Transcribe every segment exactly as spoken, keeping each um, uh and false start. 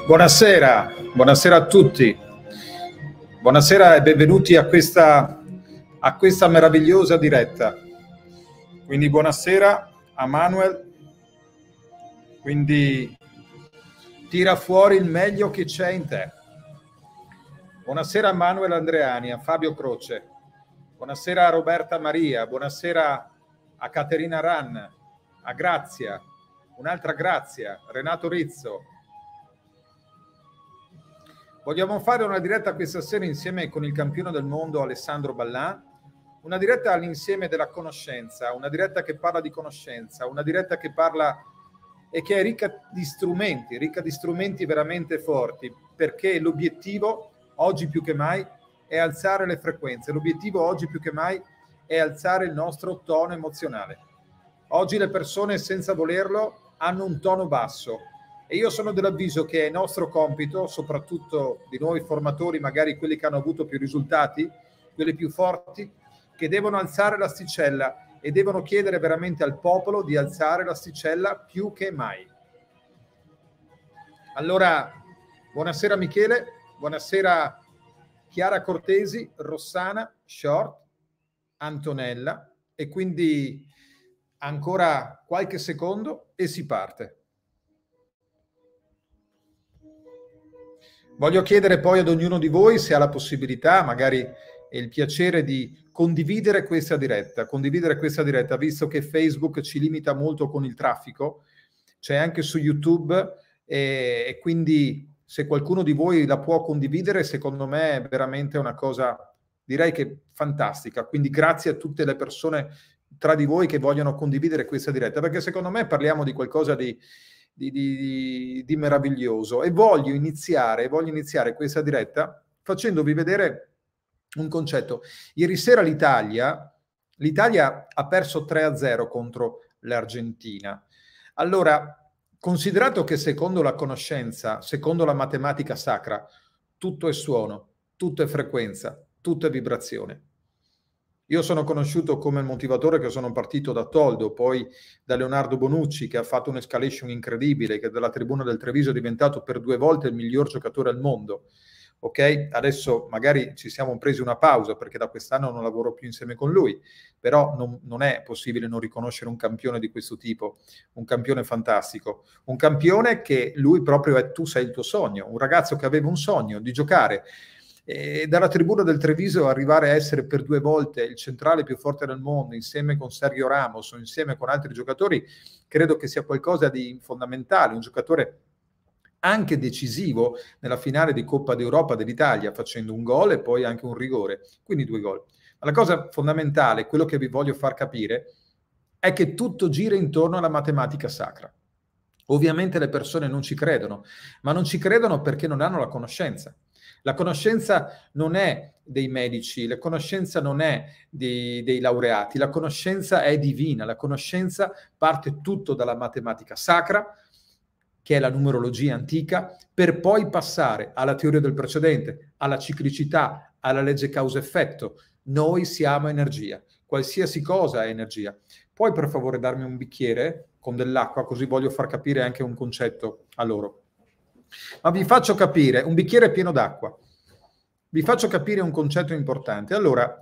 Buonasera, buonasera a tutti, buonasera e benvenuti a questa, a questa meravigliosa diretta. Quindi buonasera a Manuel, quindi tira fuori il meglio che c'è in te. Buonasera a Manuel Andreani, a Fabio Croce, buonasera a Roberta Maria, buonasera a Caterina Rann, a Grazia, un'altra Grazia, Renato Rizzo. Vogliamo fare una diretta questa sera insieme con il campione del mondo Alessandro Ballan, una diretta all'insieme della conoscenza, una diretta che parla di conoscenza, una diretta che parla e che è ricca di strumenti, ricca di strumenti veramente forti, perché l'obiettivo oggi più che mai è alzare le frequenze, l'obiettivo oggi più che mai è alzare il nostro tono emozionale. Oggi le persone senza volerlo hanno un tono basso. E io sono dell'avviso che è nostro compito, soprattutto di noi formatori, magari quelli che hanno avuto più risultati, quelli più forti, che devono alzare l'asticella e devono chiedere veramente al popolo di alzare l'asticella più che mai. Allora, buonasera Michele, buonasera Chiara Cortesi, Rossana, Short, Antonella, e quindi ancora qualche secondo e si parte. Voglio chiedere poi ad ognuno di voi se ha la possibilità, magari e il piacere di condividere questa diretta, condividere questa diretta, visto che Facebook ci limita molto con il traffico, c'è anche su YouTube e, e quindi se qualcuno di voi la può condividere, secondo me è veramente una cosa, direi che fantastica. Quindi grazie a tutte le persone tra di voi che vogliono condividere questa diretta, perché secondo me parliamo di qualcosa di Di, di, di meraviglioso e voglio iniziare, voglio iniziare questa diretta facendovi vedere un concetto. Ieri sera l'Italia l'Italia ha perso tre a zero contro l'Argentina. Allora, considerato che secondo la conoscenza, secondo la matematica sacra, tutto è suono, tutto è frequenza, tutto è vibrazione. Io sono conosciuto come il motivatore che sono partito da Toldo, poi da Leonardo Bonucci, che ha fatto un'escalation incredibile, che dalla tribuna del Treviso è diventato per due volte il miglior giocatore al mondo. Ok? Adesso magari ci siamo presi una pausa perché da quest'anno non lavoro più insieme con lui, però non, non è possibile non riconoscere un campione di questo tipo, un campione fantastico, un campione che lui proprio è tu sei il tuo sogno, un ragazzo che aveva un sogno di giocare. E dalla tribuna del Treviso arrivare a essere per due volte il centrale più forte del mondo insieme con Sergio Ramos o insieme con altri giocatori, credo che sia qualcosa di fondamentale, un giocatore anche decisivo nella finale di Coppa d'Europa dell'Italia, facendo un gol e poi anche un rigore, quindi due gol. Ma la cosa fondamentale, quello che vi voglio far capire, è che tutto gira intorno alla matematica sacra. Ovviamente le persone non ci credono, ma non ci credono perché non hanno la conoscenza. La conoscenza non è dei medici, la conoscenza non è dei, dei laureati, la conoscenza è divina, la conoscenza parte tutto dalla matematica sacra, che è la numerologia antica, per poi passare alla teoria del precedente, alla ciclicità, alla legge causa-effetto. Noi siamo energia, qualsiasi cosa è energia. Puoi per favore darmi un bicchiere con dell'acqua, così voglio far capire anche un concetto a loro. Ma vi faccio capire, un bicchiere pieno d'acqua, vi faccio capire un concetto importante. Allora,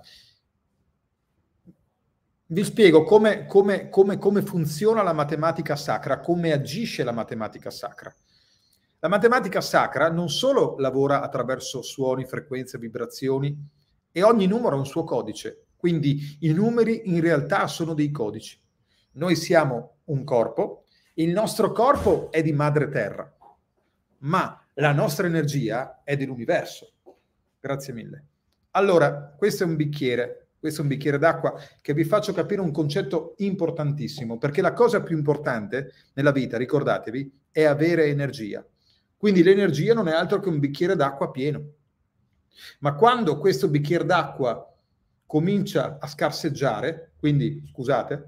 vi spiego come, come, come, come funziona la matematica sacra, come agisce la matematica sacra. La matematica sacra non solo lavora attraverso suoni, frequenze, vibrazioni, e ogni numero ha un suo codice, quindi i numeri in realtà sono dei codici. Noi siamo un corpo, il nostro corpo è di madre terra, ma la nostra energia è dell'universo. Grazie mille. Allora, questo è un bicchiere, questo è un bicchiere d'acqua che vi faccio capire un concetto importantissimo, perché la cosa più importante nella vita, ricordatevi, è avere energia. Quindi l'energia non è altro che un bicchiere d'acqua pieno. Ma quando questo bicchiere d'acqua comincia a scarseggiare, quindi, scusate,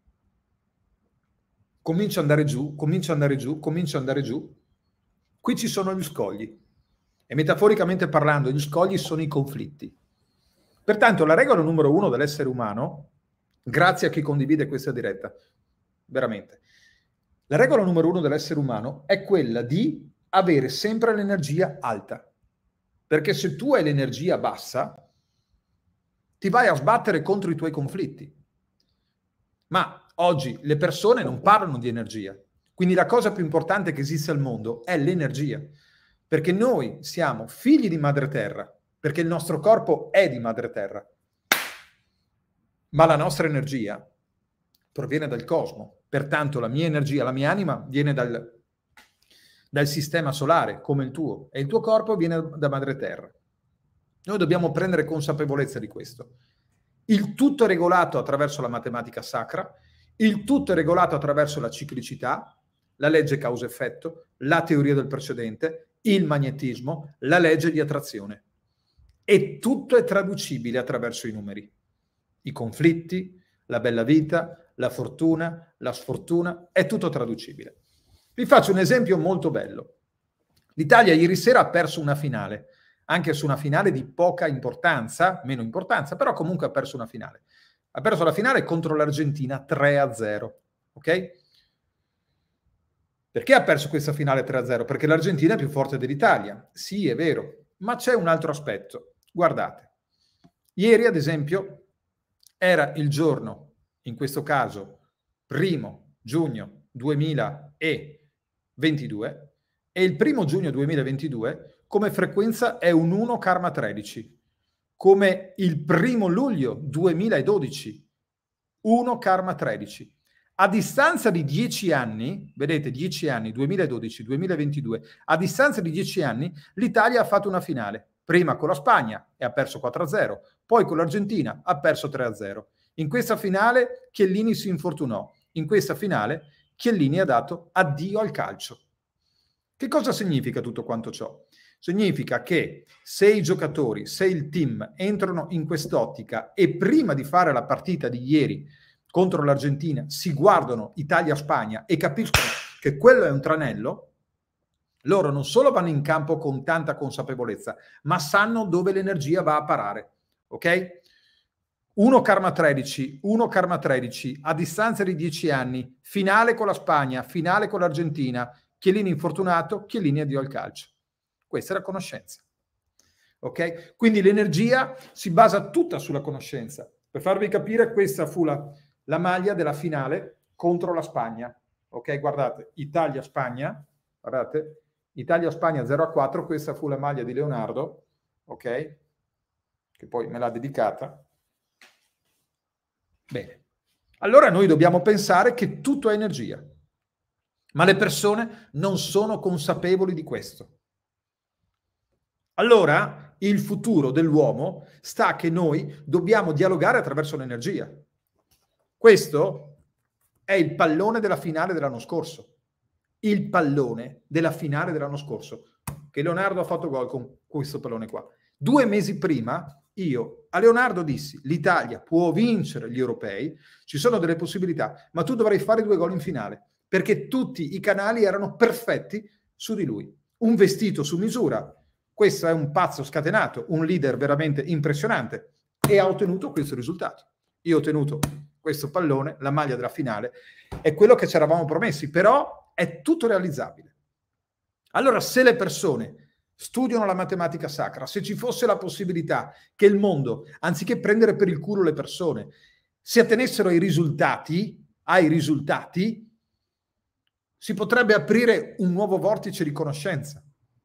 comincia ad andare giù, comincia ad andare giù, comincia ad andare giù, qui ci sono gli scogli. E metaforicamente parlando, gli scogli sono i conflitti. Pertanto la regola numero uno dell'essere umano, grazie a chi condivide questa diretta, veramente, la regola numero uno dell'essere umano è quella di avere sempre l'energia alta, perché se tu hai l'energia bassa, ti vai a sbattere contro i tuoi conflitti. Ma oggi le persone non parlano di energia, quindi la cosa più importante che esiste al mondo è l'energia, perché noi siamo figli di Madre Terra, perché il nostro corpo è di Madre Terra, ma la nostra energia proviene dal cosmo, pertanto la mia energia, la mia anima viene dal, dal sistema solare, come il tuo, e il tuo corpo viene da Madre Terra. Noi dobbiamo prendere consapevolezza di questo. Il tutto è regolato attraverso la matematica sacra, il tutto è regolato attraverso la ciclicità, la legge causa-effetto, la teoria del precedente, il magnetismo, la legge di attrazione. E tutto è traducibile attraverso i numeri. I conflitti, la bella vita, la fortuna, la sfortuna, è tutto traducibile. Vi faccio un esempio molto bello. L'Italia ieri sera ha perso una finale, anche su una finale di poca importanza, meno importanza, però comunque ha perso una finale. Ha perso la finale contro l'Argentina tre a zero, ok? Perché ha perso questa finale tre a zero? Perché l'Argentina è più forte dell'Italia. Sì, è vero, ma c'è un altro aspetto. Guardate, ieri ad esempio era il giorno, in questo caso, primo giugno duemilaventidue, e il primo giugno duemilaventidue come frequenza è un uno karma tredici, come il primo luglio duemiladodici, uno karma tredici. A distanza di dieci anni, vedete, dieci anni, duemiladodici duemilaventidue, a distanza di dieci anni l'Italia ha fatto una finale, prima con la Spagna e ha perso quattro a zero, poi con l'Argentina ha perso tre a zero. In questa finale Chiellini si infortunò, in questa finale Chiellini ha dato addio al calcio. Che cosa significa tutto quanto ciò? Significa che se i giocatori, se il team entrano in quest'ottica e prima di fare la partita di ieri contro l'Argentina si guardano Italia-Spagna e capiscono che quello è un tranello, loro non solo vanno in campo con tanta consapevolezza, ma sanno dove l'energia va a parare, ok? uno karma tredici, uno karma tredici, a distanza di dieci anni, finale con la Spagna, finale con l'Argentina, Chiellini infortunato, Chiellini addio al calcio. Questa è la conoscenza, ok? Quindi l'energia si basa tutta sulla conoscenza. Per farvi capire, questa fu la, la maglia della finale contro la Spagna, ok? Guardate, Italia-Spagna, guardate, Italia-Spagna zero a quattro, questa fu la maglia di Leonardo, ok? Che poi me l'ha dedicata. Bene, allora noi dobbiamo pensare che tutto è energia, ma le persone non sono consapevoli di questo. Allora il futuro dell'uomo sta che noi dobbiamo dialogare attraverso l'energia. Questo è il pallone della finale dell'anno scorso. Il pallone della finale dell'anno scorso, che Leonardo ha fatto gol con questo pallone qua. Due mesi prima io a Leonardo dissi: l'Italia può vincere gli europei, ci sono delle possibilità, ma tu dovrai fare due gol in finale, perché tutti i canali erano perfetti su di lui. Un vestito su misura. Questo è un pazzo scatenato, un leader veramente impressionante, e ha ottenuto questo risultato. Io ho ottenuto questo pallone, la maglia della finale, è quello che ci eravamo promessi, però è tutto realizzabile. Allora, se le persone studiano la matematica sacra, se ci fosse la possibilità che il mondo, anziché prendere per il culo le persone, si attenessero ai risultati, ai risultati, si potrebbe aprire un nuovo vortice di conoscenza.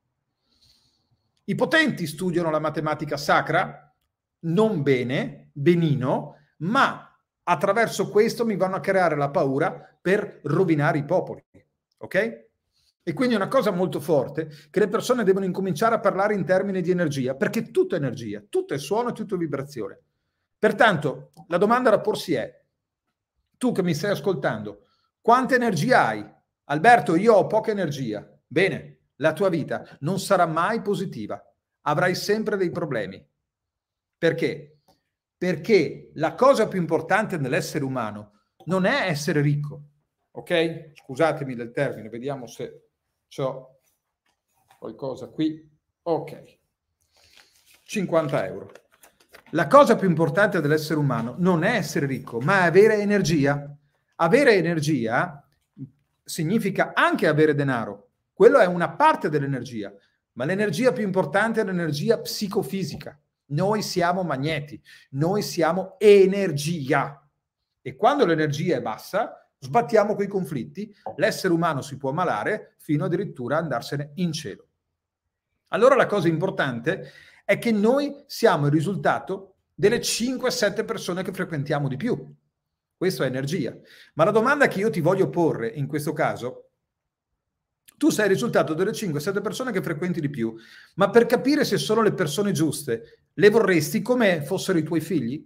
I potenti studiano la matematica sacra, non bene, benino, ma attraverso questo mi vanno a creare la paura per rovinare i popoli, ok? E quindi è una cosa molto forte che le persone devono incominciare a parlare in termini di energia, perché tutto è energia, tutto è suono e tutto è vibrazione. Pertanto la domanda da porsi è: tu che mi stai ascoltando, quanta energia hai? Alberto, io ho poca energia. Bene, la tua vita non sarà mai positiva, avrai sempre dei problemi. Perché? Perché la cosa più importante nell'essere umano non è essere ricco, ok? Scusatemi del termine, vediamo se c'ho qualcosa qui. Ok, cinquanta euro. La cosa più importante dell'essere umano non è essere ricco, ma avere energia. Avere energia significa anche avere denaro, Quello è una parte dell'energia, ma l'energia più importante è l'energia psicofisica. Noi siamo magneti, noi siamo energia. E quando l'energia è bassa, sbattiamo quei conflitti, l'essere umano si può ammalare fino addirittura andarsene in cielo. Allora la cosa importante è che noi siamo il risultato delle cinque sette persone che frequentiamo di più. Questo è energia. Ma la domanda che io ti voglio porre in questo caso: tu sei il risultato delle cinque sette persone che frequenti di più, ma per capire se sono le persone giuste, le vorresti come fossero i tuoi figli?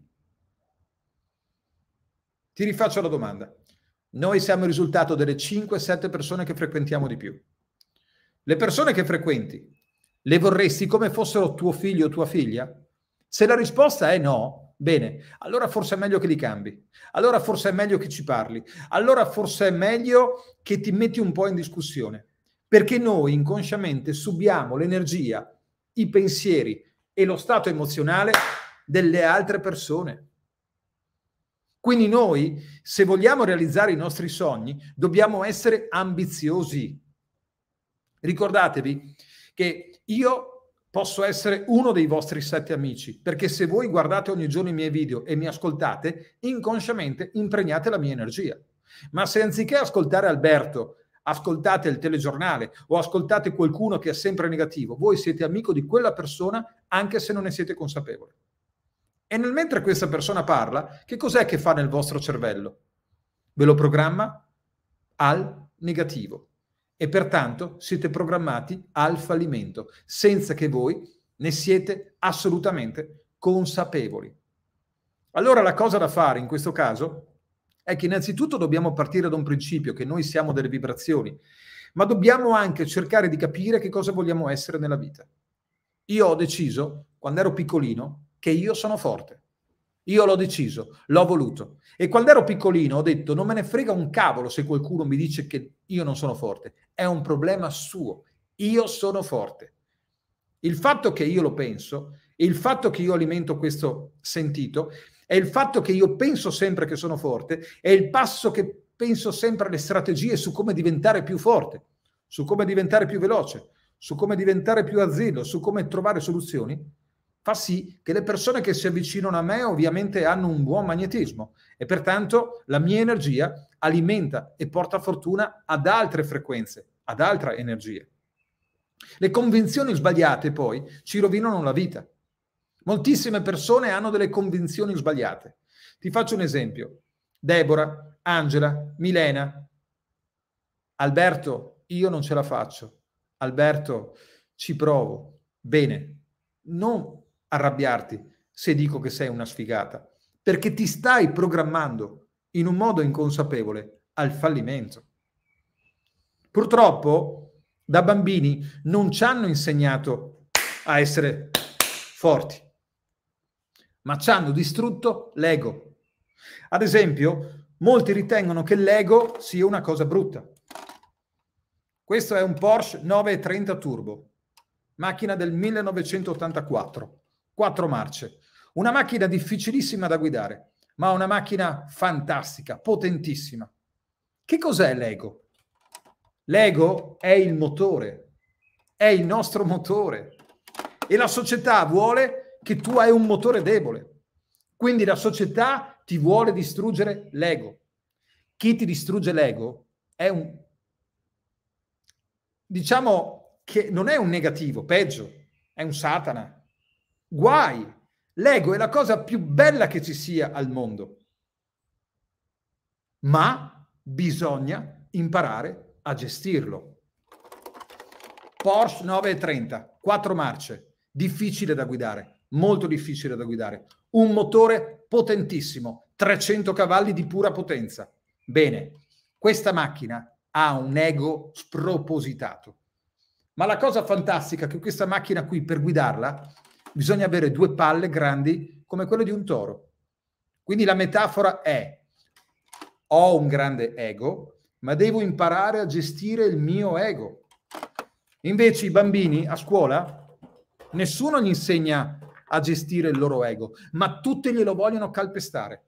Ti rifaccio la domanda. Noi siamo il risultato delle cinque sette persone che frequentiamo di più. Le persone che frequenti, le vorresti come fossero tuo figlio o tua figlia? Se la risposta è no, bene, allora forse è meglio che li cambi. Allora forse è meglio che ci parli. Allora forse è meglio che ti metti un po' in discussione. Perché noi inconsciamente subiamo l'energia, i pensieri e lo stato emozionale delle altre persone. Quindi noi, se vogliamo realizzare i nostri sogni, dobbiamo essere ambiziosi. Ricordatevi che io posso essere uno dei vostri sette amici, perché se voi guardate ogni giorno i miei video e mi ascoltate, inconsciamente impregnate la mia energia. Ma se anziché ascoltare Alberto, ascoltate il telegiornale o ascoltate qualcuno che è sempre negativo, voi siete amico di quella persona anche se non ne siete consapevoli. E nel mentre questa persona parla, che cos'è che fa nel vostro cervello? Ve lo programma al negativo e pertanto siete programmati al fallimento, senza che voi ne siete assolutamente consapevoli. Allora la cosa da fare in questo caso è che innanzitutto dobbiamo partire da un principio, che noi siamo delle vibrazioni, ma dobbiamo anche cercare di capire che cosa vogliamo essere nella vita. Io ho deciso, quando ero piccolino, che io sono forte. Io l'ho deciso, l'ho voluto. E quando ero piccolino ho detto: non me ne frega un cavolo se qualcuno mi dice che io non sono forte. È un problema suo. Io sono forte. Il fatto che io lo penso, il fatto che io alimento questo sentito, è il fatto che io penso sempre che sono forte, è il passo che penso sempre alle strategie su come diventare più forte, su come diventare più veloce, su come diventare più azzurro, su come trovare soluzioni, fa sì che le persone che si avvicinano a me ovviamente hanno un buon magnetismo e pertanto la mia energia alimenta e porta fortuna ad altre frequenze, ad altre energie. Le convinzioni sbagliate poi ci rovinano la vita. Moltissime persone hanno delle convinzioni sbagliate. Ti faccio un esempio. Deborah, Angela, Milena. Alberto, io non ce la faccio. Alberto, ci provo. Bene, non arrabbiarti se dico che sei una sfigata, perché ti stai programmando in un modo inconsapevole al fallimento. Purtroppo da bambini non ci hanno insegnato a essere forti, ma ci hanno distrutto l'ego. Ad esempio, molti ritengono che l'ego sia una cosa brutta. Questo è un Porsche nove trenta Turbo, macchina del millenovecentottantaquattro. Quattro marce, una macchina difficilissima da guidare, ma una macchina fantastica, potentissima. Che cos'è l'ego? L'ego è il motore, è il nostro motore e la società vuole che tu hai un motore debole. Quindi la società ti vuole distruggere l'ego. Chi ti distrugge l'ego è un, diciamo che non è un negativo, peggio, è un Satana. Guai! L'ego è la cosa più bella che ci sia al mondo. Ma bisogna imparare a gestirlo. Porsche nove trenta, quattro marce, difficile da guidare, molto difficile da guidare. Un motore potentissimo, trecento cavalli di pura potenza. Bene, questa macchina ha un ego spropositato. Ma la cosa fantastica è che questa macchina qui, per guidarla, bisogna avere due palle grandi come quelle di un toro. Quindi la metafora è: ho un grande ego, ma devo imparare a gestire il mio ego. Invece i bambini a scuola, nessuno gli insegna a gestire il loro ego, ma tutti glielo vogliono calpestare.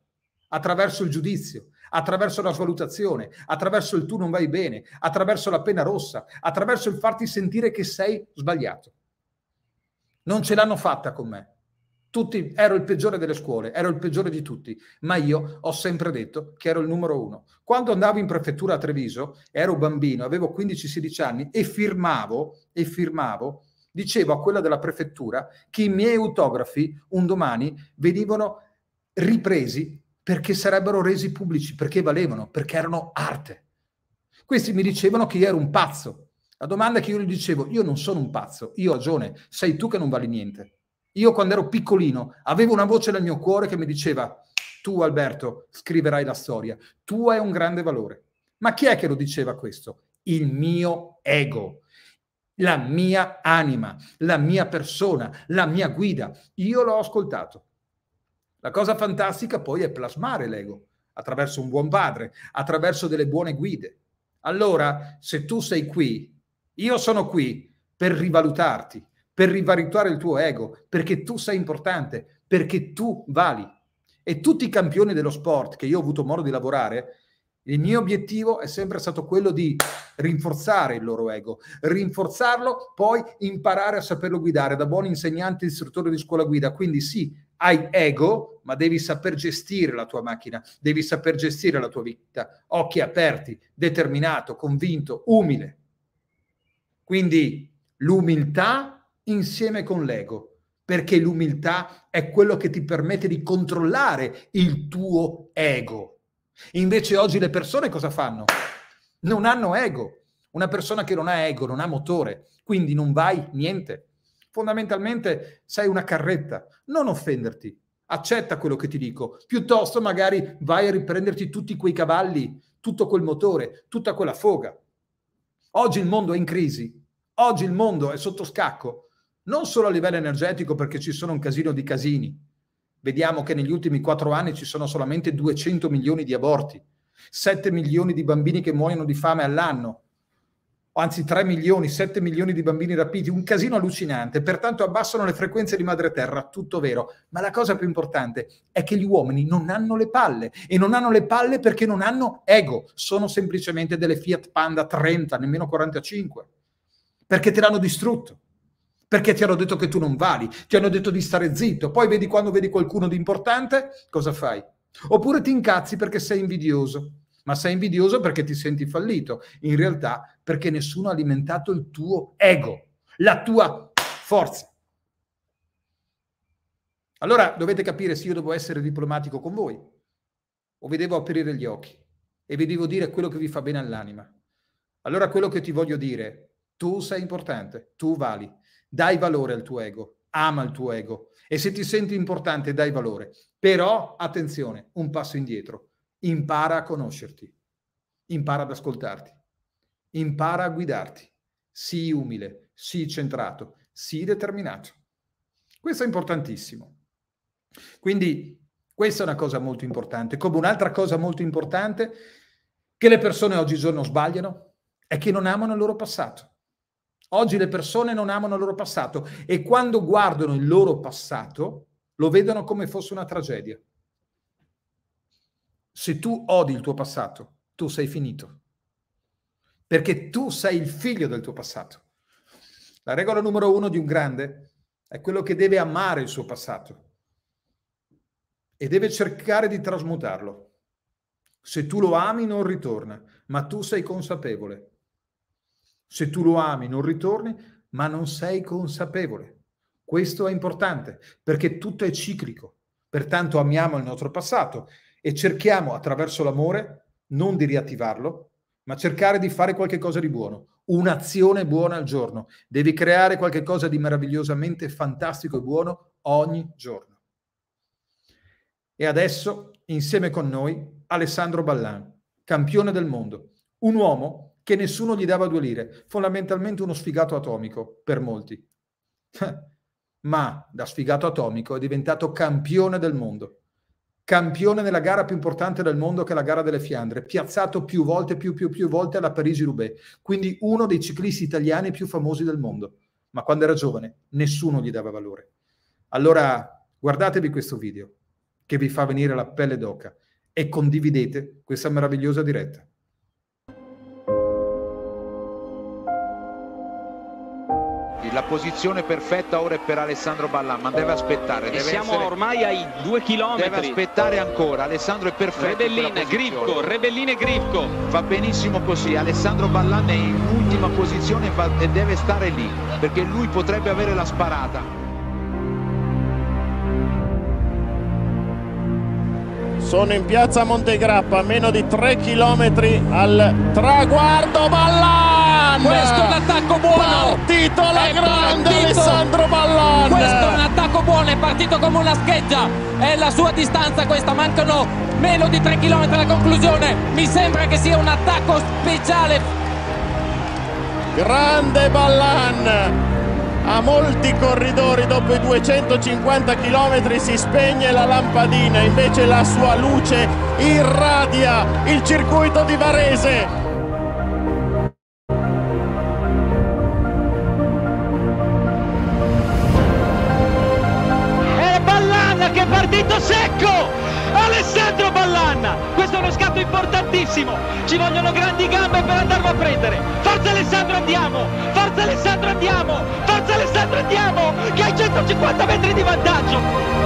attraverso il giudizio, attraverso la svalutazione, attraverso il tu non vai bene, attraverso la penna rossa, attraverso il farti sentire che sei sbagliato. Non ce l'hanno fatta con me. Tutti, ero il peggiore delle scuole, ero il peggiore di tutti, ma io ho sempre detto che ero il numero uno. Quando andavo in prefettura a Treviso, ero bambino, avevo quindici sedici anni e firmavo, e firmavo, dicevo a quella della prefettura che i miei autografi un domani venivano ripresi perché sarebbero resi pubblici, perché valevano, perché erano arte. Questi mi dicevano che io ero un pazzo. La domanda è che io gli dicevo, io non sono un pazzo, io ho ragione, sei tu che non vali niente. Io quando ero piccolino avevo una voce nel mio cuore che mi diceva, tu Alberto scriverai la storia, tu hai un grande valore. Ma chi è che lo diceva questo? Il mio ego, la mia anima, la mia persona, la mia guida. Io l'ho ascoltato. La cosa fantastica poi è plasmare l'ego attraverso un buon padre, attraverso delle buone guide. Allora, se tu sei qui, io sono qui per rivalutarti, per rivalutare il tuo ego, perché tu sei importante, perché tu vali. E tutti i campioni dello sport che io ho avuto modo di lavorare, il mio obiettivo è sempre stato quello di rinforzare il loro ego, rinforzarlo, poi imparare a saperlo guidare da buon insegnante e istruttore di scuola guida. Quindi sì, hai ego, ma devi saper gestire la tua macchina, devi saper gestire la tua vita. Occhi aperti, determinato, convinto, umile. Quindi l'umiltà insieme con l'ego, perché l'umiltà è quello che ti permette di controllare il tuo ego. Invece oggi le persone cosa fanno? Non hanno ego. Una persona che non ha ego non ha motore, quindi non vai niente. Fondamentalmente sei una carretta. Non offenderti, accetta quello che ti dico. Piuttosto magari vai a riprenderti tutti quei cavalli, tutto quel motore, tutta quella foga. Oggi il mondo è in crisi, oggi il mondo è sotto scacco, non solo a livello energetico perché ci sono un casino di casini. Vediamo che negli ultimi quattro anni ci sono solamente duecento milioni di aborti, sette milioni di bambini che muoiono di fame all'anno, anzi tre milioni, sette milioni di bambini rapiti, un casino allucinante, pertanto abbassano le frequenze di madre terra, tutto vero, ma la cosa più importante è che gli uomini non hanno le palle, e non hanno le palle perché non hanno ego, sono semplicemente delle Fiat Panda trenta, nemmeno quarantacinque, perché te l'hanno distrutto, perché ti hanno detto che tu non vali, ti hanno detto di stare zitto, poi vedi quando vedi qualcuno di importante, cosa fai? Oppure ti incazzi perché sei invidioso. Ma sei invidioso perché ti senti fallito, in realtà perché nessuno ha alimentato il tuo ego, la tua forza. Allora dovete capire se io devo essere diplomatico con voi o vi devo aprire gli occhi e vi devo dire quello che vi fa bene all'anima. Allora quello che ti voglio dire, tu sei importante, tu vali, dai valore al tuo ego, ama il tuo ego e se ti senti importante dai valore. Però, attenzione, un passo indietro. Impara a conoscerti, impara ad ascoltarti, impara a guidarti, sii umile, sii centrato, sii determinato. Questo è importantissimo. Quindi questa è una cosa molto importante. Come un'altra cosa molto importante che le persone oggigiorno sbagliano è che non amano il loro passato. Oggi le persone non amano il loro passato e quando guardano il loro passato lo vedono come fosse una tragedia. Se tu odi il tuo passato, tu sei finito. Perché tu sei il figlio del tuo passato. La regola numero uno di un grande è quello che deve amare il suo passato e deve cercare di trasmutarlo. Se tu lo ami non ritorna, ma tu sei consapevole. Se tu lo ami non ritorni, ma non sei consapevole. Questo è importante perché tutto è ciclico. Pertanto amiamo il nostro passato e cerchiamo attraverso l'amore non di riattivarlo, ma cercare di fare qualche cosa di buono, un'azione buona al giorno. Devi creare qualche cosa di meravigliosamente fantastico e buono ogni giorno. E adesso, insieme con noi, Alessandro Ballan, campione del mondo, un uomo che nessuno gli dava due lire, fondamentalmente uno sfigato atomico per molti. Ma da sfigato atomico è diventato campione del mondo. Campione nella gara più importante del mondo che è la gara delle Fiandre, piazzato più volte, più più più volte alla Parigi-Roubaix, quindi uno dei ciclisti italiani più famosi del mondo. Ma quando era giovane nessuno gli dava valore. Allora guardatevi questo video che vi fa venire la pelle d'oca e condividete questa meravigliosa diretta. La posizione perfetta ora è per Alessandro Ballan, ma deve aspettare. Deve siamo essere... ormai ai due chilometri. Deve aspettare ancora. Alessandro è perfetto. Rebellin, Grivko, Rebellin e Grivko. Va benissimo così. Alessandro Ballan è in ultima posizione e deve stare lì, perché lui potrebbe avere la sparata. Sono in piazza Montegrappa, a meno di tre chilometri al traguardo. Ballan! Questo è un attacco buono! Partito alla è grande partito. Alessandro Ballan! Questo è un attacco buono, è partito come una scheggia. È la sua distanza questa, mancano meno di tre chilometri alla conclusione. Mi sembra che sia un attacco speciale. Grande Ballan! A molti corridori dopo i duecentocinquanta chilometri si spegne la lampadina, invece la sua luce irradia il circuito di Varese. È Ballan che è partito secco! Alessandro Ballan! Questo è uno scatto importantissimo! Ci vogliono grandi gambe per andarlo a prendere! Forza Alessandro, andiamo! Forza Alessandro, andiamo! Forza Alessandro, andiamo! Che hai centocinquanta metri di vantaggio!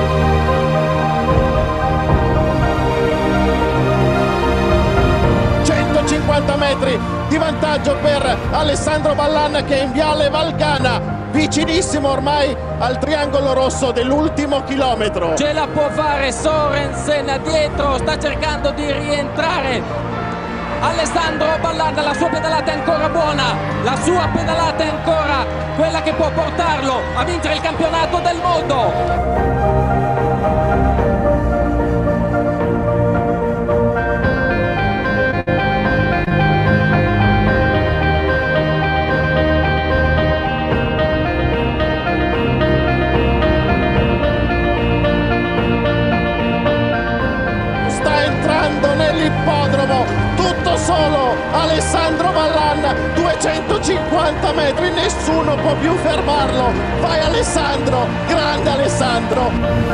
centocinquanta metri di vantaggio per Alessandro Ballan, che è in Viale Valcana, vicinissimo ormai al triangolo rosso dell'ultimo chilometro. Ce la può fare Sorensen dietro, sta cercando di rientrare. Alessandro Ballan, la sua pedalata è ancora buona, la sua pedalata è ancora quella che può portarlo a vincere il campionato del mondo. Nell'ippodromo, tutto solo Alessandro Ballan, duecentocinquanta metri, nessuno può più fermarlo. Vai Alessandro, grande Alessandro!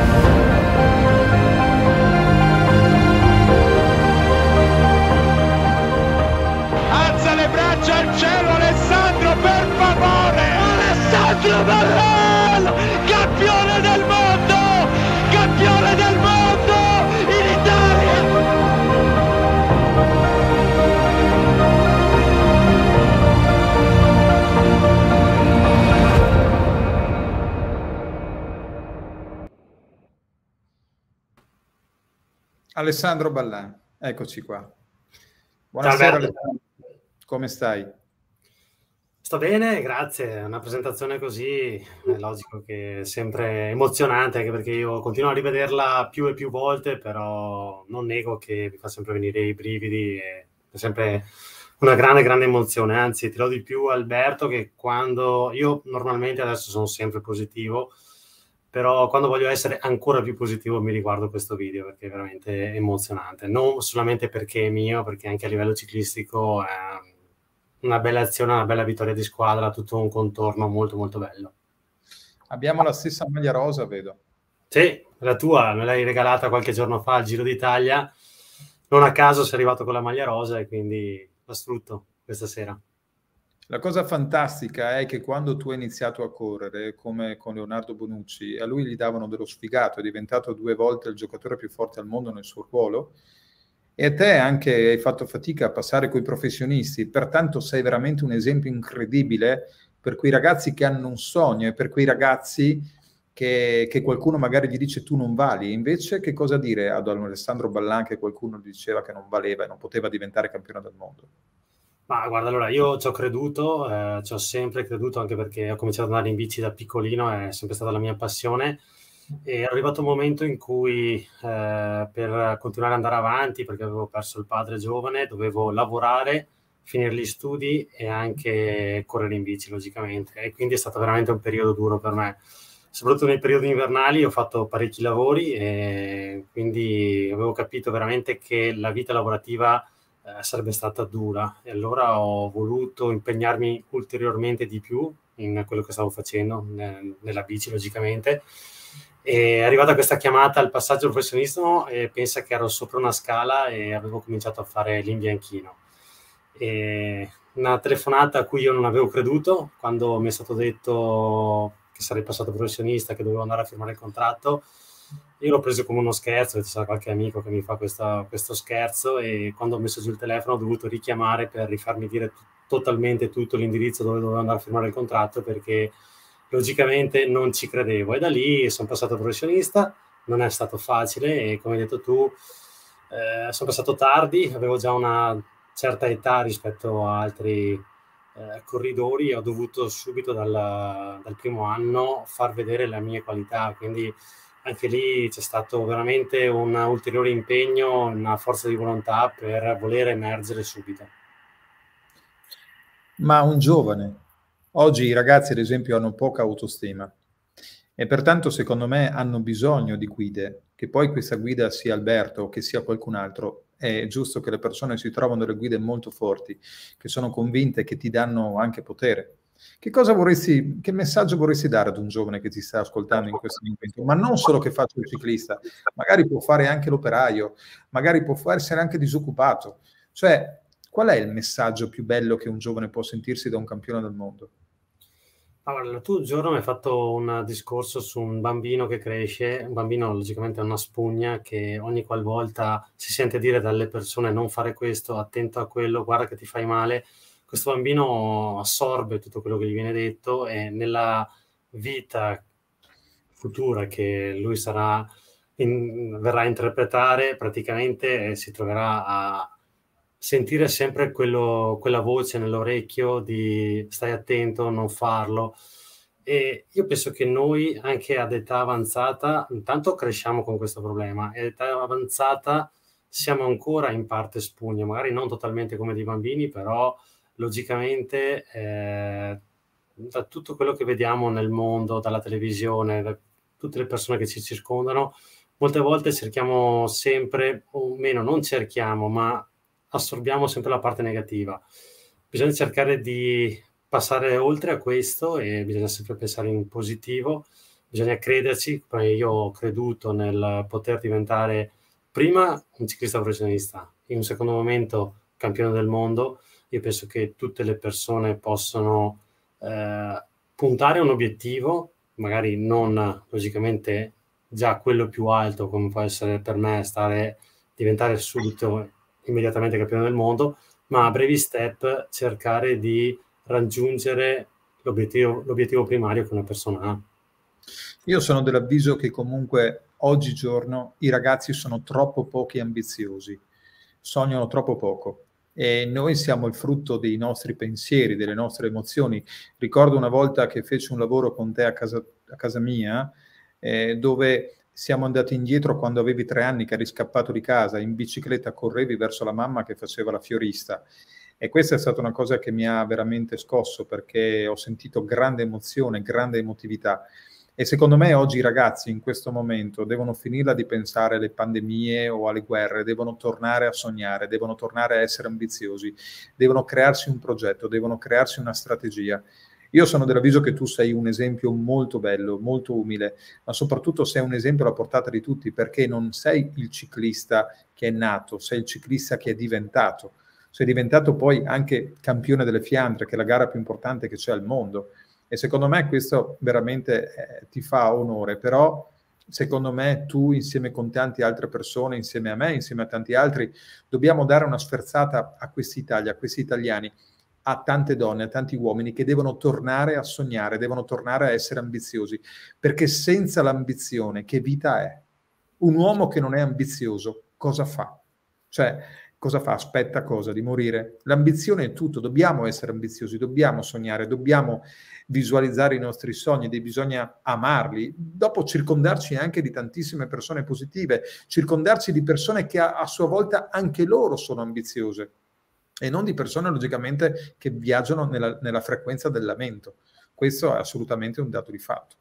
Alza le braccia al cielo Alessandro, per favore! Alessandro Ballan, campione del mondo! Campione del mondo in Italia! Alessandro Ballan, eccoci qua. Buonasera Alessandro, come stai? Sto bene, grazie. Una presentazione così è logico che è sempre emozionante, anche perché io continuo a rivederla più e più volte, però non nego che mi fa sempre venire i brividi, e è sempre una grande, grande emozione. Anzi, ti lo di più, Alberto, che quando io normalmente adesso sono sempre positivo, però quando voglio essere ancora più positivo mi riguardo questo video, perché è veramente emozionante, non solamente perché è mio, perché anche a livello ciclistico è una bella azione, una bella vittoria di squadra, tutto un contorno molto molto bello. Abbiamo la stessa maglia rosa, vedo. Sì, la tua me l'hai regalata qualche giorno fa al Giro d'Italia, non a caso sei arrivato con la maglia rosa e quindi la sfrutto questa sera. La cosa fantastica è che quando tu hai iniziato a correre, come con Leonardo Bonucci, a lui gli davano dello sfigato, è diventato due volte il giocatore più forte al mondo nel suo ruolo, e a te anche hai fatto fatica a passare coi professionisti, pertanto sei veramente un esempio incredibile per quei ragazzi che hanno un sogno e per quei ragazzi che, che qualcuno magari gli dice tu non vali. Invece che cosa dire ad Alessandro Ballan, che qualcuno gli diceva che non valeva e non poteva diventare campione del mondo? Ma guarda, allora io ci ho creduto, eh, ci ho sempre creduto, anche perché ho cominciato ad andare in bici da piccolino, è sempre stata la mia passione, e è arrivato un momento in cui eh, per continuare ad andare avanti, perché avevo perso il padre giovane, dovevo lavorare, finire gli studi e anche correre in bici, logicamente, e quindi è stato veramente un periodo duro per me. Soprattutto nei periodi invernali ho fatto parecchi lavori e quindi avevo capito veramente che la vita lavorativa Eh, sarebbe stata dura, e allora ho voluto impegnarmi ulteriormente di più in quello che stavo facendo, ne, nella bici logicamente, è arrivata questa chiamata al passaggio al professionismo e pensa che ero sopra una scala e avevo cominciato a fare l'imbianchino. E una telefonata a cui io non avevo creduto, quando mi è stato detto che sarei passato professionista, che dovevo andare a firmare il contratto. Io l'ho preso come uno scherzo, c'è qualche amico che mi fa questa, questo scherzo, e quando ho messo giù il telefono ho dovuto richiamare per rifarmi dire t- totalmente tutto l'indirizzo dove dovevo andare a firmare il contratto, perché logicamente non ci credevo. E da lì sono passato professionista, non è stato facile e come hai detto tu, eh, sono passato tardi, avevo già una certa età rispetto a altri eh, corridori, ho dovuto subito dal, dal primo anno far vedere le mie qualità, quindi anche lì c'è stato veramente un ulteriore impegno, una forza di volontà per voler emergere subito. Ma un giovane, oggi i ragazzi ad esempio hanno poca autostima e pertanto secondo me hanno bisogno di guide, che poi questa guida sia Alberto o che sia qualcun altro. È giusto che le persone si trovano delle guide molto forti, che sono convinte, che ti danno anche potere. Che cosa vorresti, che messaggio vorresti dare ad un giovane che ti sta ascoltando in questo momento? Ma non solo che faccia il ciclista, magari può fare anche l'operaio, magari può essere anche disoccupato. Cioè, qual è il messaggio più bello che un giovane può sentirsi da un campione del mondo? Allora, tu un giorno mi hai fatto un discorso su un bambino che cresce, un bambino logicamente è una spugna che ogni qualvolta si sente dire dalle persone non fare questo, attento a quello, guarda che ti fai male, questo bambino assorbe tutto quello che gli viene detto e nella vita futura che lui sarà in, verrà a interpretare, praticamente si troverà a sentire sempre quello, quella voce nell'orecchio di stai attento, non farlo. E io penso che noi anche ad età avanzata intanto cresciamo con questo problema e ad età avanzata siamo ancora in parte spugne, magari non totalmente come dei bambini, però logicamente eh, da tutto quello che vediamo nel mondo, dalla televisione, da tutte le persone che ci circondano, molte volte cerchiamo sempre, o meno non cerchiamo, ma assorbiamo sempre la parte negativa. Bisogna cercare di passare oltre a questo e bisogna sempre pensare in positivo, bisogna crederci. Io ho creduto nel poter diventare prima un ciclista professionista, in un secondo momento campione del mondo. Io penso che tutte le persone possono eh, puntare a un obiettivo, magari non logicamente già quello più alto come può essere per me stare diventare subito immediatamente campione del mondo, ma a brevi step cercare di raggiungere l'obiettivo, l'obiettivo primario che una persona ha. Io sono dell'avviso che comunque oggigiorno i ragazzi sono troppo pochi ambiziosi, sognano troppo poco e noi siamo il frutto dei nostri pensieri, delle nostre emozioni. Ricordo una volta che feci un lavoro con te a casa, a casa mia, eh, dove siamo andati indietro quando avevi tre anni, che eri scappato di casa, in bicicletta correvi verso la mamma che faceva la fiorista. E questa è stata una cosa che mi ha veramente scosso, perché ho sentito grande emozione, grande emotività. E secondo me oggi i ragazzi in questo momento devono finirla di pensare alle pandemie o alle guerre, devono tornare a sognare, devono tornare a essere ambiziosi, devono crearsi un progetto, devono crearsi una strategia. Io sono dell'avviso che tu sei un esempio molto bello, molto umile, ma soprattutto sei un esempio alla portata di tutti, perché non sei il ciclista che è nato, sei il ciclista che è diventato. Sei diventato poi anche campione delle Fiandre, che è la gara più importante che c'è al mondo. E secondo me questo veramente eh, ti fa onore, però secondo me tu insieme con tante altre persone, insieme a me, insieme a tanti altri, dobbiamo dare una sferzata a quest'Italia, a questi italiani, a tante donne, a tanti uomini che devono tornare a sognare, devono tornare a essere ambiziosi, perché senza l'ambizione, che vita è? Un uomo che non è ambizioso, cosa fa? Cioè, cosa fa? Aspetta cosa? Di morire? L'ambizione è tutto, dobbiamo essere ambiziosi, dobbiamo sognare, dobbiamo visualizzare i nostri sogni, bisogna amarli, dopo circondarci anche di tantissime persone positive, circondarci di persone che a, a sua volta anche loro sono ambiziose, e non di persone logicamente che viaggiano nella, nella frequenza del lamento. Questo è assolutamente un dato di fatto.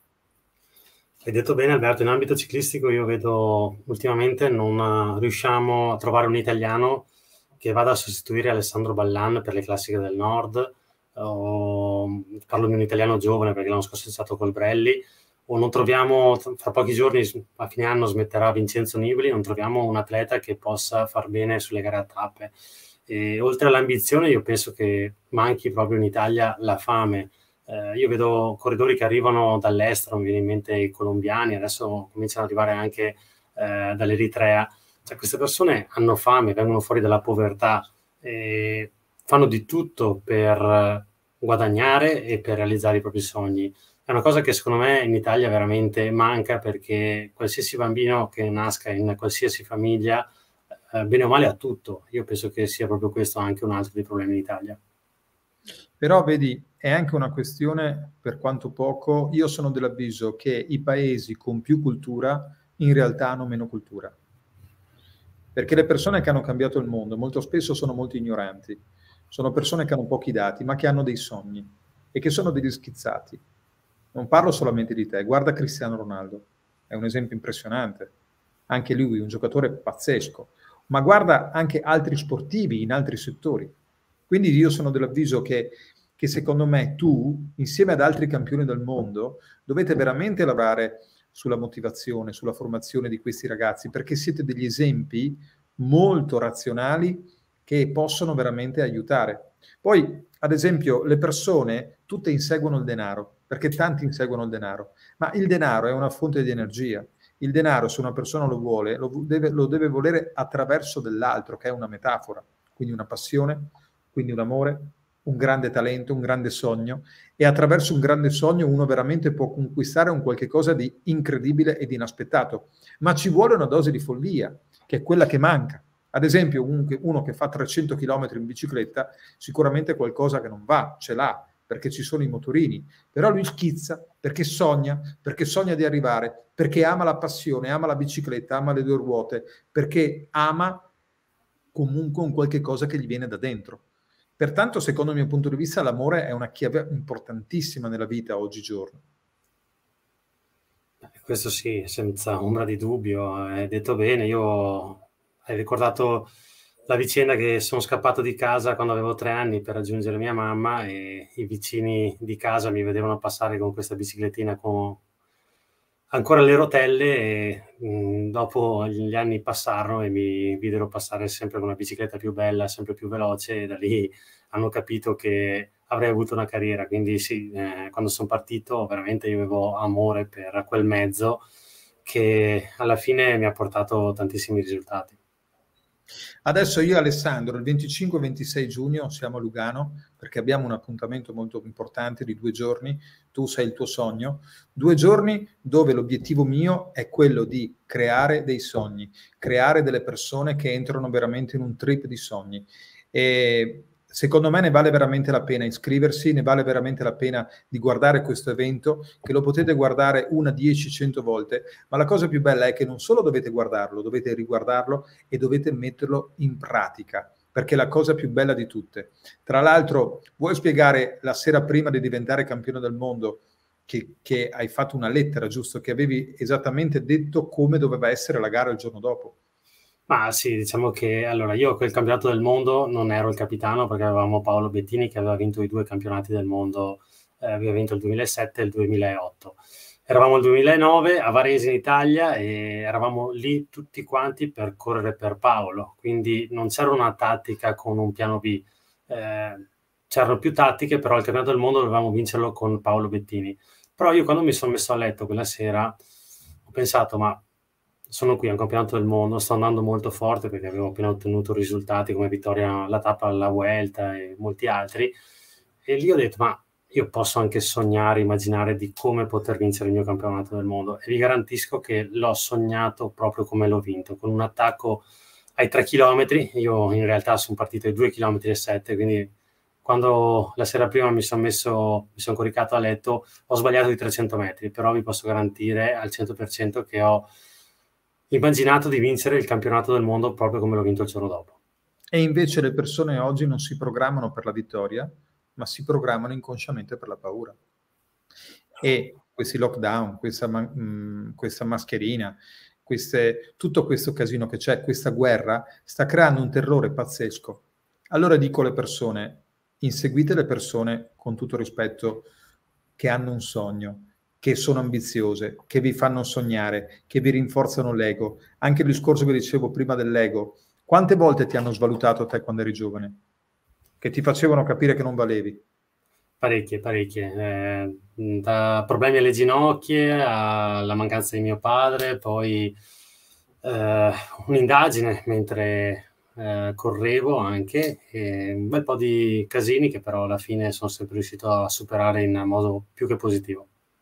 Hai detto bene Alberto, in ambito ciclistico io vedo ultimamente non riusciamo a trovare un italiano che vada a sostituire Alessandro Ballan per le classiche del nord, o, parlo di un italiano giovane perché l'anno scorso è stato Colbrelli, o non troviamo, fra pochi giorni, a fine anno smetterà Vincenzo Nibali, non troviamo un atleta che possa far bene sulle gare a tappe. E oltre all'ambizione io penso che manchi proprio in Italia la fame. Eh, io vedo corridori che arrivano dall'estero, mi viene in mente i colombiani, adesso cominciano ad arrivare anche eh, dall'Eritrea. Cioè, queste persone hanno fame, vengono fuori dalla povertà, e fanno di tutto per guadagnare e per realizzare i propri sogni. È una cosa che secondo me in Italia veramente manca, perché qualsiasi bambino che nasca in qualsiasi famiglia, eh, bene o male, ha tutto. Io penso che sia proprio questo anche un altro dei problemi in Italia. Però vedi, è anche una questione, per quanto poco, io sono dell'avviso che i paesi con più cultura in realtà hanno meno cultura. Perché le persone che hanno cambiato il mondo molto spesso sono molto ignoranti, sono persone che hanno pochi dati, ma che hanno dei sogni e che sono degli schizzati. Non parlo solamente di te, guarda Cristiano Ronaldo, è un esempio impressionante, anche lui un giocatore pazzesco, ma guarda anche altri sportivi in altri settori. Quindi io sono dell'avviso che, che secondo me tu, insieme ad altri campioni del mondo, dovete veramente lavorare sulla motivazione, sulla formazione di questi ragazzi, perché siete degli esempi molto razionali che possono veramente aiutare. Poi, ad esempio, le persone tutte inseguono il denaro, perché tanti inseguono il denaro, ma il denaro è una fonte di energia. Il denaro, se una persona lo vuole, lo deve, lo deve volere attraverso dell'altro, che è una metafora, quindi una passione, quindi un amore, un grande talento, un grande sogno, e attraverso un grande sogno uno veramente può conquistare un qualche cosa di incredibile ed inaspettato, ma ci vuole una dose di follia, che è quella che manca. Ad esempio, un, uno che fa trecento chilometri in bicicletta, sicuramente qualcosa che non va, ce l'ha, perché ci sono i motorini, però lui schizza perché sogna, perché sogna di arrivare, perché ama la passione, ama la bicicletta, ama le due ruote, perché ama comunque un qualche cosa che gli viene da dentro. Pertanto, secondo il mio punto di vista, l'amore è una chiave importantissima nella vita oggigiorno. Questo sì, senza ombra di dubbio, hai detto bene. Io hai ricordato la vicenda che sono scappato di casa quando avevo tre anni per raggiungere mia mamma, e i vicini di casa mi vedevano passare con questa biciclettina con ancora le rotelle, e mh, dopo gli anni passarono e mi videro passare sempre con una bicicletta più bella, sempre più veloce, e da lì hanno capito che avrei avuto una carriera. Quindi sì, eh, quando sono partito veramente io avevo amore per quel mezzo che alla fine mi ha portato tantissimi risultati. Adesso io e Alessandro il venticinque ventisei giugno siamo a Lugano, perché abbiamo un appuntamento molto importante di due giorni. Tu sai il tuo sogno, due giorni dove l'obiettivo mio è quello di creare dei sogni, creare delle persone che entrano veramente in un trip di sogni. E secondo me ne vale veramente la pena iscriversi, ne vale veramente la pena di guardare questo evento, che lo potete guardare una, dieci, cento volte, ma la cosa più bella è che non solo dovete guardarlo, dovete riguardarlo e dovete metterlo in pratica, perché è la cosa più bella di tutte. Tra l'altro, vuoi spiegare la sera prima di diventare campione del mondo che, che hai fatto una lettera, giusto? Che avevi esattamente detto come doveva essere la gara il giorno dopo. Ma sì, diciamo che allora io a quel campionato del mondo non ero il capitano, perché avevamo Paolo Bettini che aveva vinto i due campionati del mondo, eh, aveva vinto il duemilasette e il duemilaotto. Eravamo il duemilanove a Varese in Italia e eravamo lì tutti quanti per correre per Paolo, quindi non c'era una tattica con un piano B, eh, c'erano più tattiche, però il campionato del mondo dovevamo vincerlo con Paolo Bettini. Però io quando mi sono messo a letto quella sera ho pensato, ma sono qui a un campionato del mondo, sto andando molto forte perché avevo appena ottenuto risultati come vittoria alla tappa alla Vuelta e molti altri, e lì ho detto, ma io posso anche sognare, immaginare di come poter vincere il mio campionato del mondo, e vi garantisco che l'ho sognato proprio come l'ho vinto, con un attacco ai tre chilometri. Io in realtà sono partito ai due chilometri e sette, quindi quando la sera prima mi sono messo, mi sono coricato a letto, ho sbagliato di trecento metri, però vi posso garantire al cento per cento che ho immaginato di vincere il campionato del mondo proprio come l'ho vinto il giorno dopo. E invece le persone oggi non si programmano per la vittoria, ma si programmano inconsciamente per la paura. E questi lockdown, questa, mh, questa mascherina, queste, tutto questo casino che c'è, questa guerra, sta creando un terrore pazzesco. Allora dico alle persone, inseguite le persone con tutto rispetto che hanno un sogno, che che sono ambiziose, che vi fanno sognare, che vi rinforzano l'ego. Anche il discorso che dicevo prima dell'ego. Quante volte ti hanno svalutato te quando eri giovane? Che ti facevano capire che non valevi? Parecchie, parecchie. Eh, da problemi alle ginocchia alla mancanza di mio padre, poi eh, un'indagine mentre eh, correvo anche, e un bel po' di casini che però alla fine sono sempre riuscito a superare in modo più che positivo.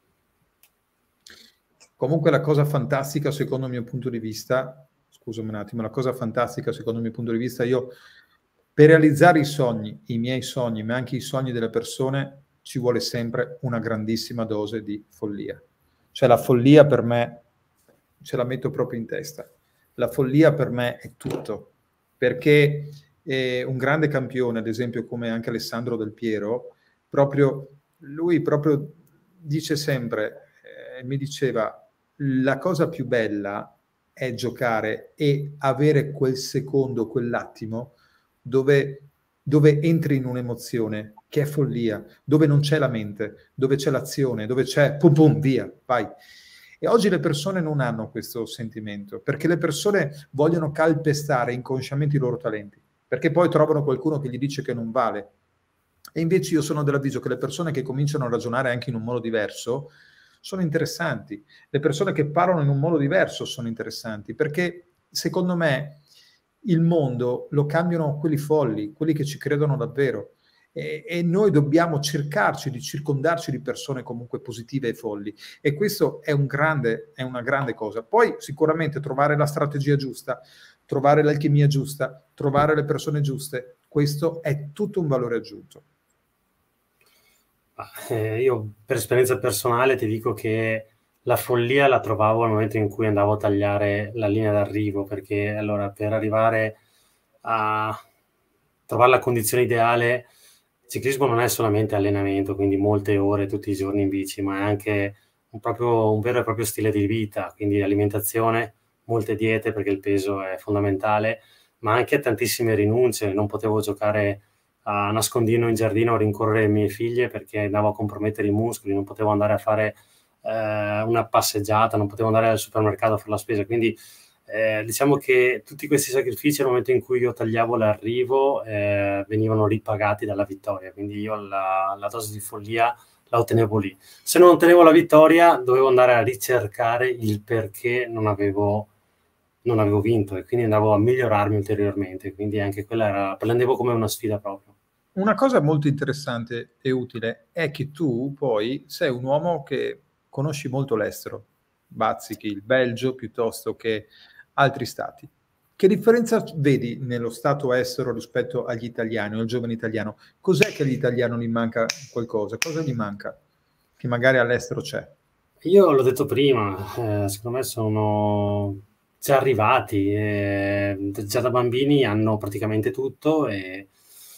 Comunque la cosa fantastica secondo il mio punto di vista, scusami un attimo, la cosa fantastica secondo il mio punto di vista, io per realizzare i sogni, i miei sogni, ma anche i sogni delle persone, ci vuole sempre una grandissima dose di follia. Cioè la follia per me, ce la metto proprio in testa, la follia per me è tutto, perché eh, un grande campione, ad esempio come anche Alessandro Del Piero, proprio, lui proprio dice sempre, eh, mi diceva, la cosa più bella è giocare e avere quel secondo, quell'attimo dove, dove entri in un'emozione che è follia, dove non c'è la mente, dove c'è l'azione, dove c'è pum pum, via, vai. E oggi le persone non hanno questo sentimento, perché le persone vogliono calpestare inconsciamente i loro talenti, perché poi trovano qualcuno che gli dice che non vale. E invece io sono dell'avviso che le persone che cominciano a ragionare anche in un modo diverso sono interessanti. Le persone che parlano in un modo diverso sono interessanti, perché secondo me il mondo lo cambiano quelli folli, quelli che ci credono davvero. E, e noi dobbiamo cercarci di circondarci di persone comunque positive e folli. E questo è, un grande, è una grande cosa. Poi sicuramente trovare la strategia giusta, trovare l'alchimia giusta, trovare le persone giuste, questo è tutto un valore aggiunto. Eh, io per esperienza personale ti dico che la follia la trovavo al momento in cui andavo a tagliare la linea d'arrivo, perché allora per arrivare a trovare la condizione ideale, il ciclismo non è solamente allenamento, quindi molte ore tutti i giorni in bici, ma è anche un, proprio, un vero e proprio stile di vita, quindi alimentazione, molte diete perché il peso è fondamentale, ma anche tantissime rinunce. Non potevo giocare a nascondino in giardino a rincorrere le mie figlie perché andavo a compromettere i muscoli, non potevo andare a fare eh, una passeggiata, non potevo andare al supermercato a fare la spesa, quindi eh, diciamo che tutti questi sacrifici al momento in cui io tagliavo l'arrivo eh, venivano ripagati dalla vittoria, quindi io la, la dose di follia la ottenevo lì. Se non ottenevo la vittoria dovevo andare a ricercare il perché non avevo non avevo vinto, e quindi andavo a migliorarmi ulteriormente, quindi anche quella era, la prendevo come una sfida proprio. Una cosa molto interessante e utile è che tu poi sei un uomo che conosci molto l'estero, bazzichi il Belgio piuttosto che altri stati. Che differenza vedi nello stato estero rispetto agli italiani, al giovane italiano? Cos'è che agli italiani gli manca qualcosa? Cosa gli manca che magari all'estero c'è? Io l'ho detto prima, eh, secondo me sono già arrivati, eh, già da bambini hanno praticamente tutto e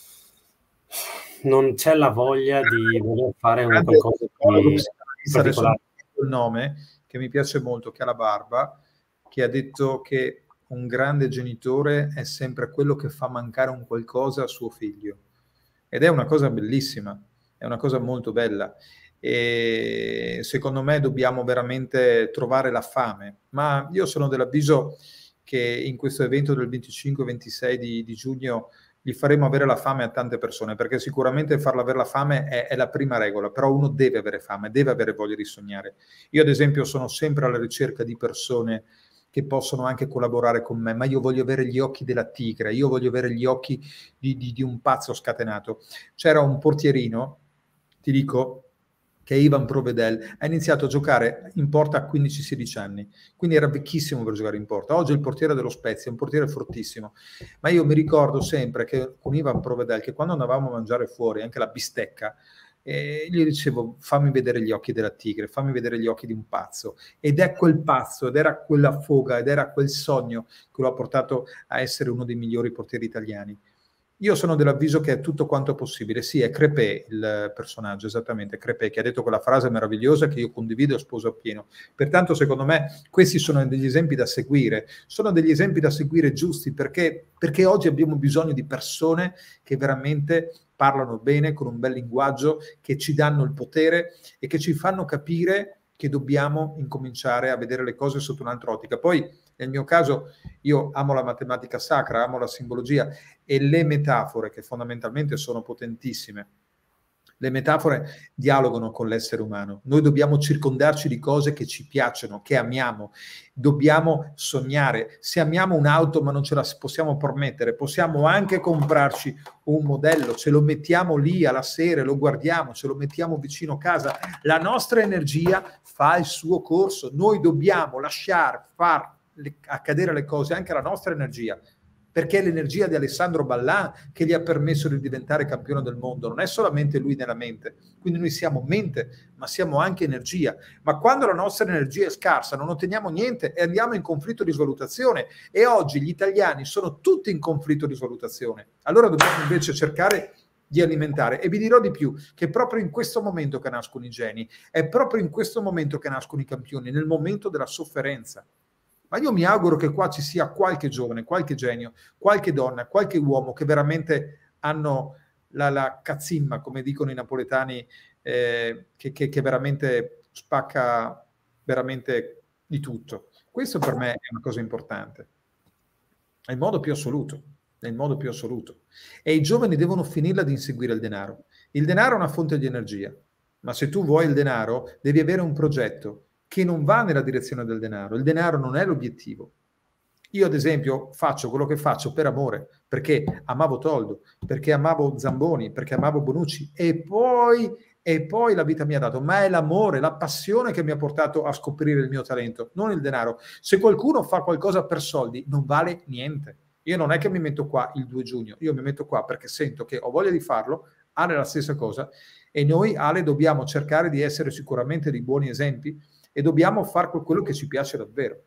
non c'è la voglia di voler fare un qualcosa di particolare. Il nome che mi piace molto, che ha la barba, che ha detto che un grande genitore è sempre quello che fa mancare un qualcosa a suo figlio, ed è una cosa bellissima, è una cosa molto bella. E secondo me dobbiamo veramente trovare la fame, ma io sono dell'avviso che in questo evento del venticinque ventisei di, di giugno gli faremo avere la fame a tante persone, perché sicuramente farla avere la fame è, è la prima regola, però uno deve avere fame, deve avere voglia di sognare. Io ad esempio sono sempre alla ricerca di persone che possono anche collaborare con me, ma io voglio avere gli occhi della tigre, io voglio avere gli occhi di, di, di un pazzo scatenato. C'era un portierino, ti dico, che è Ivan Provedel, ha iniziato a giocare in porta a quindici sedici anni, quindi era vecchissimo per giocare in porta. Oggi è il portiere dello Spezia, è un portiere fortissimo, ma io mi ricordo sempre che con Ivan Provedel, che quando andavamo a mangiare fuori, anche la bistecca, eh, gli dicevo fammi vedere gli occhi della tigre, fammi vedere gli occhi di un pazzo, ed è quel pazzo, ed era quella foga, ed era quel sogno che lo ha portato a essere uno dei migliori portieri italiani. Io sono dell'avviso che è tutto quanto possibile. Sì, è Crepè il personaggio, esattamente, Crepè, che ha detto quella frase meravigliosa che io condivido e sposo appieno. Pertanto, secondo me, questi sono degli esempi da seguire. Sono degli esempi da seguire giusti, perché, perché oggi abbiamo bisogno di persone che veramente parlano bene, con un bel linguaggio, che ci danno il potere e che ci fanno capire che dobbiamo incominciare a vedere le cose sotto un'altra ottica. Poi, nel mio caso, io amo la matematica sacra, amo la simbologia e le metafore, che fondamentalmente sono potentissime. Le metafore dialogano con l'essere umano. Noi dobbiamo circondarci di cose che ci piacciono, che amiamo. Dobbiamo sognare. Se amiamo un'auto ma non ce la possiamo permettere, possiamo anche comprarci un modello, ce lo mettiamo lì alla sera, lo guardiamo, ce lo mettiamo vicino a casa. La nostra energia fa il suo corso. Noi dobbiamo lasciare far le, accadere le cose, anche la nostra energia, perché è l'energia di Alessandro Ballan che gli ha permesso di diventare campione del mondo, non è solamente lui nella mente, quindi noi siamo mente, ma siamo anche energia, ma quando la nostra energia è scarsa non otteniamo niente e andiamo in conflitto di svalutazione, e oggi gli italiani sono tutti in conflitto di svalutazione, allora dobbiamo invece cercare di alimentare, e vi dirò di più, che è proprio in questo momento che nascono i geni, è proprio in questo momento che nascono i campioni, nel momento della sofferenza. Ma io mi auguro che qua ci sia qualche giovane, qualche genio, qualche donna, qualche uomo che veramente hanno la, la cazzimma, come dicono i napoletani, eh, che, che, che veramente spacca veramente di tutto. Questo per me è una cosa importante. È il modo più assoluto, è il modo più assoluto. E i giovani devono finirla di inseguire il denaro. Il denaro è una fonte di energia, ma se tu vuoi il denaro devi avere un progetto che non va nella direzione del denaro. Il denaro non è l'obiettivo. Io, ad esempio, faccio quello che faccio per amore, perché amavo Toldo, perché amavo Zamboni, perché amavo Bonucci, e poi, e poi la vita mi ha dato. Ma è l'amore, la passione che mi ha portato a scoprire il mio talento, non il denaro. Se qualcuno fa qualcosa per soldi, non vale niente. Io non è che mi metto qua il due giugno, io mi metto qua perché sento che ho voglia di farlo, Ale è la stessa cosa, e noi, Ale, dobbiamo cercare di essere sicuramente dei buoni esempi, e dobbiamo fare quello che ci piace davvero.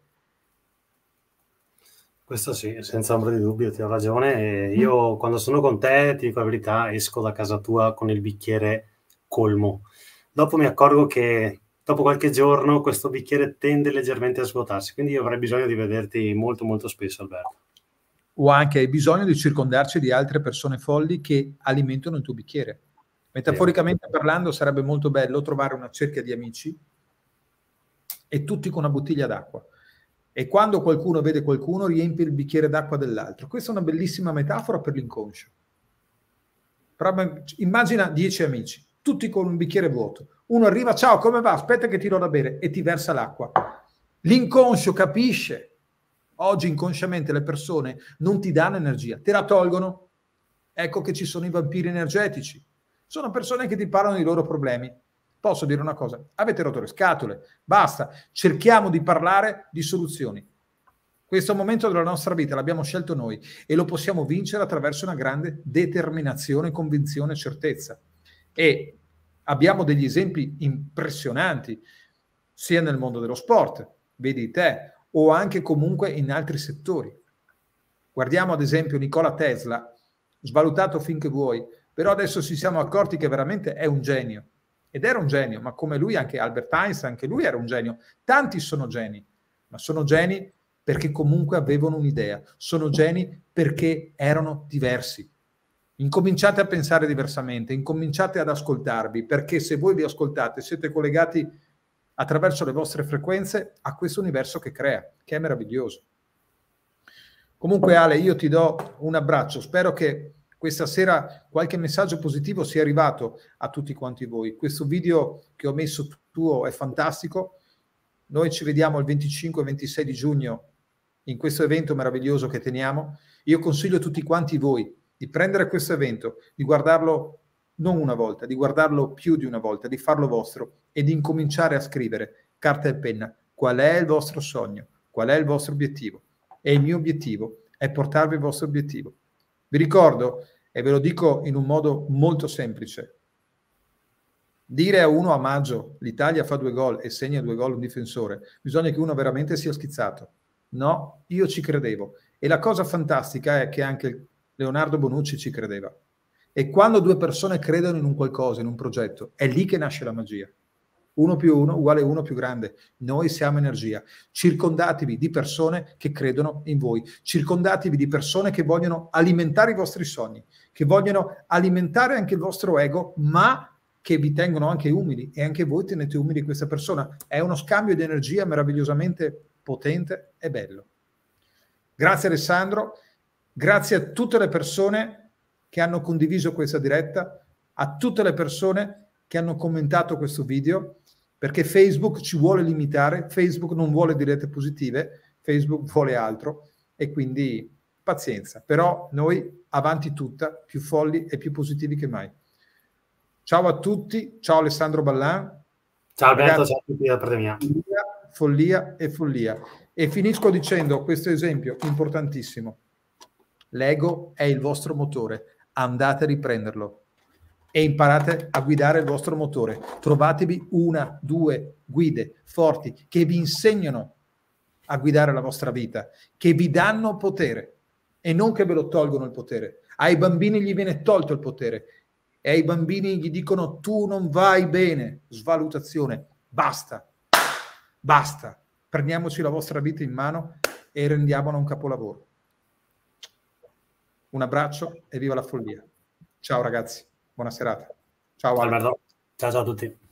Questo sì, senza ombra di dubbio, ti ho ragione. E io mm. quando sono con te, ti dico la verità, esco da casa tua con il bicchiere colmo. Dopo mi accorgo che dopo qualche giorno questo bicchiere tende leggermente a svuotarsi, quindi io avrei bisogno di vederti molto molto spesso, Alberto. O anche hai bisogno di circondarci di altre persone folli che alimentano il tuo bicchiere. Metaforicamente sì. parlando, sarebbe molto bello trovare una cerchia di amici e tutti con una bottiglia d'acqua. E quando qualcuno vede qualcuno, riempie il bicchiere d'acqua dell'altro. Questa è una bellissima metafora per l'inconscio. Immagina dieci amici, tutti con un bicchiere vuoto. Uno arriva, ciao, come va? Aspetta che ti do da bere, e ti versa l'acqua. L'inconscio capisce. Oggi inconsciamente le persone non ti danno energia, te la tolgono. Ecco che ci sono i vampiri energetici. Sono persone che ti parlano dei loro problemi. Posso dire una cosa? Avete rotto le scatole, basta, cerchiamo di parlare di soluzioni. Questo momento della nostra vita l'abbiamo scelto noi e lo possiamo vincere attraverso una grande determinazione, convinzione e certezza. E abbiamo degli esempi impressionanti, sia nel mondo dello sport, vedi te, o anche comunque in altri settori. Guardiamo ad esempio Nikola Tesla, svalutato finché vuoi, però adesso ci siamo accorti che veramente è un genio. Ed era un genio, ma come lui anche Albert Einstein, anche lui era un genio. Tanti sono geni, ma sono geni perché comunque avevano un'idea. Sono geni perché erano diversi. Incominciate a pensare diversamente, incominciate ad ascoltarvi, perché se voi vi ascoltate siete collegati attraverso le vostre frequenze a questo universo che crea, che è meraviglioso. Comunque Ale, io ti do un abbraccio, spero che questa sera qualche messaggio positivo sia arrivato a tutti quanti voi. Questo video che ho messo tuo è fantastico. Noi ci vediamo il venticinque e ventisei di giugno in questo evento meraviglioso che teniamo. Io consiglio a tutti quanti voi di prendere questo evento, di guardarlo non una volta, di guardarlo più di una volta, di farlo vostro e di incominciare a scrivere, carta e penna, qual è il vostro sogno, qual è il vostro obiettivo. E il mio obiettivo è portarvi il vostro obiettivo. Vi ricordo, e ve lo dico in un modo molto semplice, dire a uno a maggio l'Italia fa due gol e segna due gol un difensore, bisogna che uno veramente sia schizzato. No, io ci credevo. E la cosa fantastica è che anche Leonardo Bonucci ci credeva. E quando due persone credono in un qualcosa, in un progetto, è lì che nasce la magia. Uno più uno uguale uno più grande. Noi siamo energia. Circondatevi di persone che credono in voi. Circondatevi di persone che vogliono alimentare i vostri sogni, che vogliono alimentare anche il vostro ego, ma che vi tengono anche umili, e anche voi tenete umili questa persona. È uno scambio di energia meravigliosamente potente e bello. Grazie Alessandro, grazie a tutte le persone che hanno condiviso questa diretta, a tutte le persone che hanno commentato questo video, perché Facebook ci vuole limitare, Facebook non vuole dirette positive, Facebook vuole altro, e quindi pazienza. Però noi avanti tutta, più folli e più positivi che mai. Ciao a tutti, ciao Alessandro Ballan. Ciao Alberto, ragazzi, ciao a tutti da parte mia. Follia, follia e follia. E finisco dicendo questo esempio importantissimo. L'ego è il vostro motore, andate a riprenderlo e imparate a guidare il vostro motore. Trovatevi una, due guide forti che vi insegnano a guidare la vostra vita, che vi danno potere e non che ve lo tolgono il potere. Ai bambini gli viene tolto il potere e ai bambini gli dicono tu non vai bene, svalutazione, basta, basta, prendiamoci la vostra vita in mano e rendiamola un capolavoro. Un abbraccio e viva la follia. Ciao ragazzi, buona serata. Ciao Alberto, ciao ciao a tutti.